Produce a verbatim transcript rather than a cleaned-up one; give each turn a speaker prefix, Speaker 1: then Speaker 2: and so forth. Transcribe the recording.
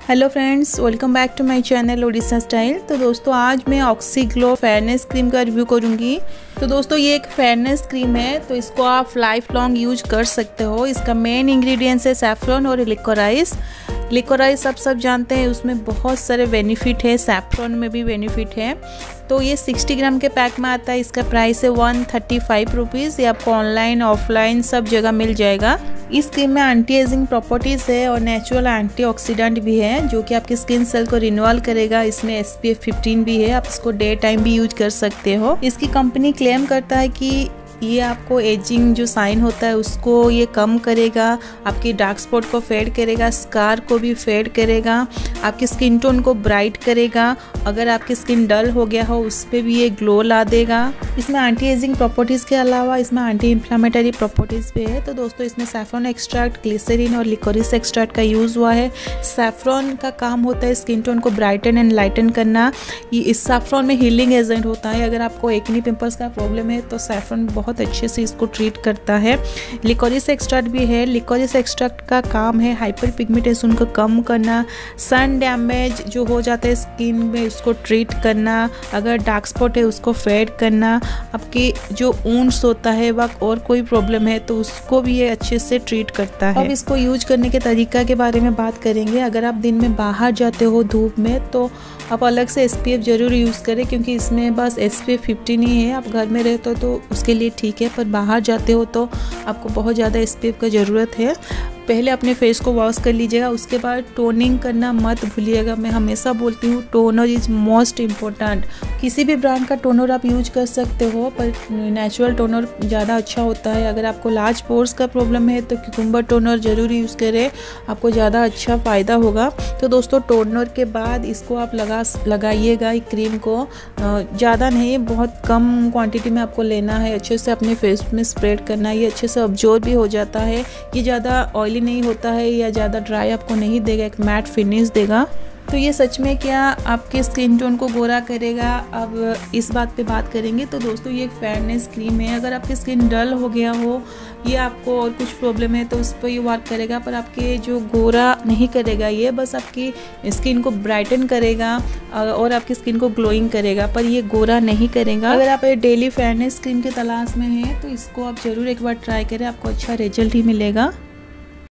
Speaker 1: Hello friends, welcome back to my channel Odisha style. तो दोस्तों आज मैं ऑक्सी ग्लो फेयरनेस क्रीम का रिव्यू करूंगी। तो दोस्तों ये एक फेयरनेस क्रीम है, तो इसको आप लाइफ लॉन्ग यूज कर सकते हो। इसका मेन इंग्रेडिएंट्स है सैफरन और लिकोराइस। लिकोराइस आप सब जानते हैं, उसमें बहुत सारे बेनिफिट है, सैफरन में भी बेनिफिट है। तो ये साठ ग्राम के पैक में आता है। इसका प्राइस है वन थर्टी फाइव रुपीज़। ये आपको ऑनलाइन ऑफलाइन सब जगह मिल जाएगा। इस क्रीम में एंटी एजिंग प्रॉपर्टीज़ है और नेचुरल एंटीऑक्सीडेंट भी है, जो कि आपकी स्किन सेल को रिन्यूअल करेगा। इसमें एस पी एफ फिफ्टीन भी है, आप इसको डे टाइम भी यूज कर सकते हो। इसकी कंपनी क्लेम करता है कि ये आपको एजिंग जो साइन होता है उसको ये कम करेगा, आपकी डार्क स्पॉट को फेड करेगा, स्कार को भी फेड करेगा, आपकी स्किन टोन को ब्राइट करेगा। अगर आपकी स्किन डल हो गया हो उस पर भी ये ग्लो ला देगा। इसमें एंटी एजिंग प्रॉपर्टीज़ के अलावा इसमें एंटी इन्फ्लामेटरी प्रॉपर्टीज़ भी है। तो दोस्तों इसमें सैफरन एक्सट्रैक्ट, ग्लिसरीन और लिकोरिस एक्सट्रैक्ट का यूज़ हुआ है। सैफरन का काम होता है स्किन टोन को ब्राइटन एंड लाइटन करना। ये इस सैफरन में हीलिंग एजेंट होता है। अगर आपको एक्ने पिंपल्स का प्रॉब्लम है तो सैफरन बहुत अच्छे से इसको ट्रीट करता है। लिकोरिस एक्सट्रैक्ट भी है। लिकोरिस एक्सट्रैक्ट का काम है हाइपर पिगमेंटेशन को कम करना, सन डैमेज जो हो जाता है स्किन में उसको ट्रीट करना, अगर डार्क स्पॉट है उसको फेड करना, आपकी जो ऊंस होता है वह और कोई प्रॉब्लम है तो उसको भी ये अच्छे से ट्रीट करता है। अब इसको यूज करने के तरीका के बारे में बात करेंगे। अगर आप दिन में बाहर जाते हो धूप में तो आप अलग से एस पी एफ जरूर यूज़ करें, क्योंकि इसमें बस एस पी एफ फिफ्टीन ही है। आप घर में रहते हो तो उसके लिए ठीक है, पर बाहर जाते हो तो आपको बहुत ज़्यादा एस पी एफ का ज़रूरत है। पहले अपने फेस को वॉश कर लीजिएगा, उसके बाद टोनिंग करना मत भूलिएगा। मैं हमेशा बोलती हूँ टोनर इज़ मोस्ट इम्पोर्टेंट। किसी भी ब्रांड का टोनर आप यूज कर सकते हो, पर नेचुरल टोनर ज़्यादा अच्छा होता है। अगर आपको लार्ज पोर्स का प्रॉब्लम है तो क्यूकम्बर टोनर ज़रूर यूज़ करें, आपको ज़्यादा अच्छा फ़ायदा होगा। तो दोस्तों टोनर के बाद इसको आप लगा लगाइएगा क्रीम को, ज़्यादा नहीं, बहुत कम क्वांटिटी में आपको लेना है। अच्छे से अपने फेस में स्प्रेड करना है। ये अच्छे से अब्जॉर्ब भी हो जाता है। ये ज़्यादा ऑयली नहीं होता है या ज़्यादा ड्राई आपको नहीं देगा, एक मैट फिनिश देगा। तो ये सच में क्या आपके स्किन टोन को गोरा करेगा, अब इस बात पे बात करेंगे। तो दोस्तों ये एक फेयरनेस क्रीम है। अगर आपकी स्किन डल हो गया हो या आपको और कुछ प्रॉब्लम है तो उस पर ये वर्क करेगा, पर आपके जो गोरा नहीं करेगा। ये बस आपकी स्किन को ब्राइटन करेगा और आपकी स्किन को ग्लोइंग करेगा, पर ये गोरा नहीं करेगा। अगर आप डेली फेयरनेस क्रीम की तलाश में हैं तो इसको आप ज़रूर एक बार ट्राई करें, आपको अच्छा रिजल्ट ही मिलेगा।